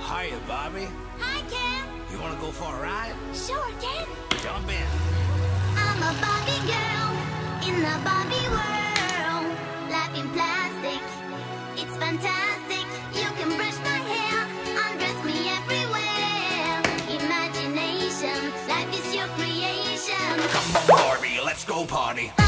Hiya, Bobby. Hi, Ken. You wanna go for a ride? Sure, Ken. Jump in. I'm a Barbie girl in the Barbie world. Life in plastic, it's fantastic. You can brush my hair, undress me everywhere. Imagination, life is your creation. Come on, Barbie, let's go party.